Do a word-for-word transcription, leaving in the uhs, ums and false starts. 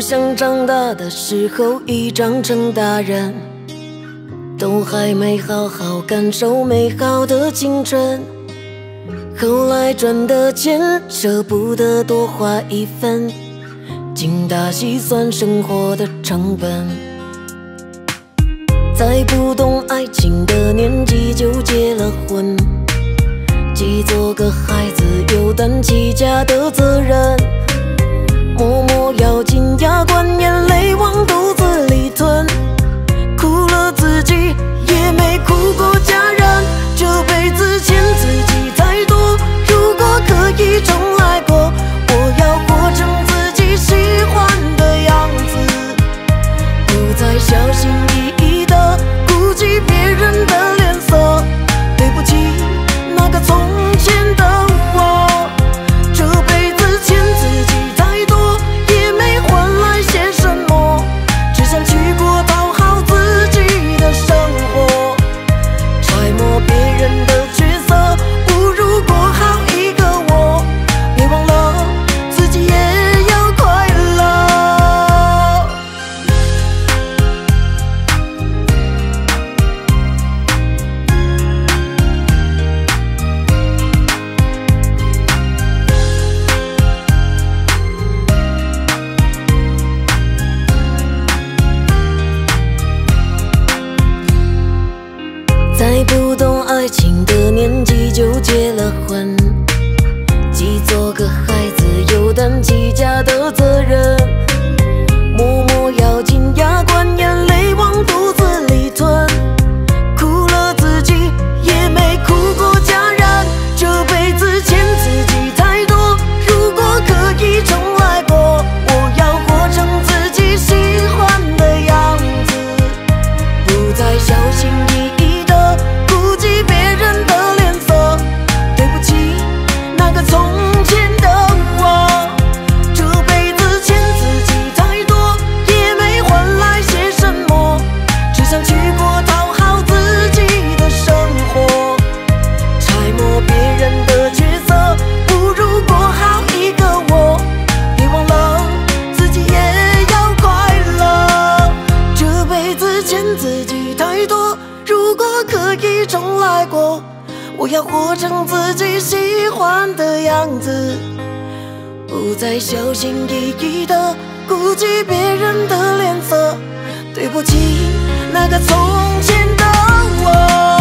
想长大的时候已长成大人，都还没好好感受美好的青春。后来赚的钱舍不得多花一分，精打细算生活的成本。在不懂爱情的年纪就结了婚，既做个孩子又担起家的责任，默默咬紧牙关，眼泪往肚子里吞，哭了自己也没哭过家人。这辈子欠自己太多，如果可以重来过，我要活成自己喜欢的样子，不再小心翼翼的顾及别人的脸色。对不起，那个从前的我，这辈子欠自己太多，也没换来些什么，只想去过讨好自己的生活，揣摩别人的角色，不如过好一个我。别忘了自己也要快乐。在不懂爱情的年纪就结了婚，既做个孩子又担起家的责任，默默咬紧牙关，眼泪往肚子里吞，哭了自己也没哭过家人。这辈子欠自己太多，如果可以重来过，我要活成自己喜欢的样子，不再小心翼翼的顾及别人的脸色。对不起，那个从前的我，这辈子欠自己太多，也没换来些什么，只想去过讨好自己的生活，揣摩别人的角色，不如过好一个我。别忘了自己也要快乐，这辈子欠自己太多，如果可以重来过，我要活成自己喜欢的样子，不再小心翼翼的顾及别人的脸色。对不起，那个从前的我。